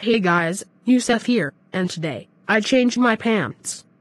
Hey guys, Yusuf here, and today, I changed my pants.